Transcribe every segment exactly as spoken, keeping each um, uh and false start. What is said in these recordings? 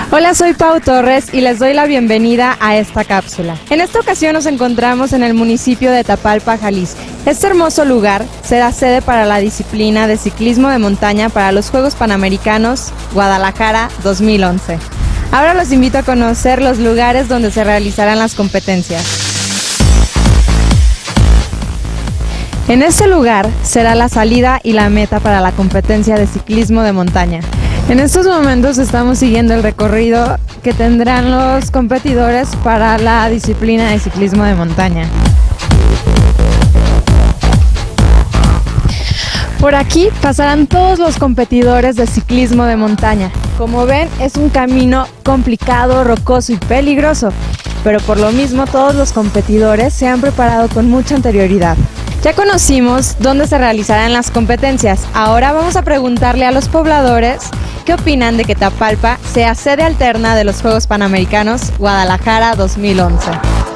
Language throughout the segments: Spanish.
Hola, soy Pau Torres y les doy la bienvenida a esta cápsula. En esta ocasión nos encontramos en el municipio de Tapalpa, Jalisco. Este hermoso lugar será sede para la disciplina de ciclismo de montaña para los Juegos Panamericanos Guadalajara dos mil once. Ahora los invito a conocer los lugares donde se realizarán las competencias. En este lugar será la salida y la meta para la competencia de ciclismo de montaña. En estos momentos estamos siguiendo el recorrido que tendrán los competidores para la disciplina de ciclismo de montaña. Por aquí pasarán todos los competidores de ciclismo de montaña. Como ven, es un camino complicado, rocoso y peligroso, pero por lo mismo todos los competidores se han preparado con mucha anterioridad. Ya conocimos dónde se realizarán las competencias. Ahora vamos a preguntarle a los pobladores qué opinan de que Tapalpa sea sede alterna de los Juegos Panamericanos Guadalajara dos mil once.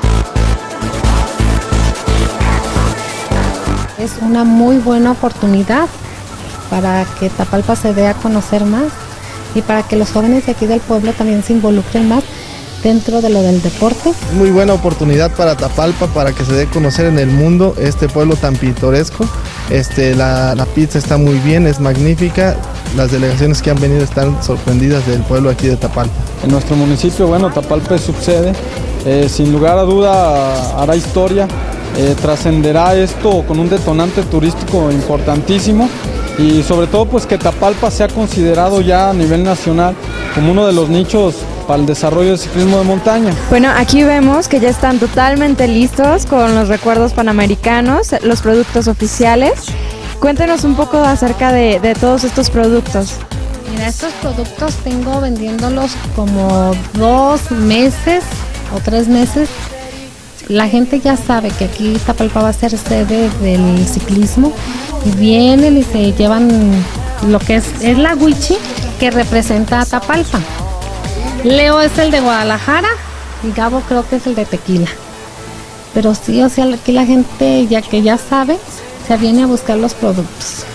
Es una muy buena oportunidad para que Tapalpa se dé a conocer más y para que los jóvenes de aquí del pueblo también se involucren más dentro de lo del deporte. Muy buena oportunidad para Tapalpa, para que se dé a conocer en el mundo este pueblo tan pintoresco. Este, la, la pizza está muy bien, es magnífica. Las delegaciones que han venido están sorprendidas del pueblo aquí de Tapalpa. En nuestro municipio, bueno, Tapalpa es subsede. Eh, sin lugar a duda hará historia. Eh, trascenderá esto con un detonante turístico importantísimo y sobre todo pues que Tapalpa sea considerado ya a nivel nacional como uno de los nichos para el desarrollo del ciclismo de montaña. Bueno, aquí vemos que ya están totalmente listos con los recuerdos panamericanos, los productos oficiales. Cuéntenos un poco acerca de, de todos estos productos. Mira, estos productos tengo vendiéndolos como dos meses o tres meses. La gente ya sabe que aquí Tapalpa va a ser sede del ciclismo y vienen y se llevan lo que es, es la Wichi que representa a Tapalpa. Leo es el de Guadalajara y Gabo creo que es el de Tequila. Pero sí, o sea, aquí la gente ya que ya sabe, se viene a buscar los productos.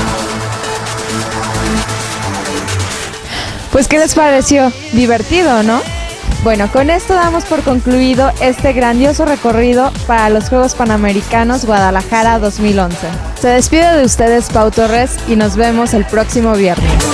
Pues, ¿qué les pareció? Divertido, ¿no? Bueno, con esto damos por concluido este grandioso recorrido para los Juegos Panamericanos Guadalajara dos mil once. Se despide de ustedes Pau Torres y nos vemos el próximo viernes.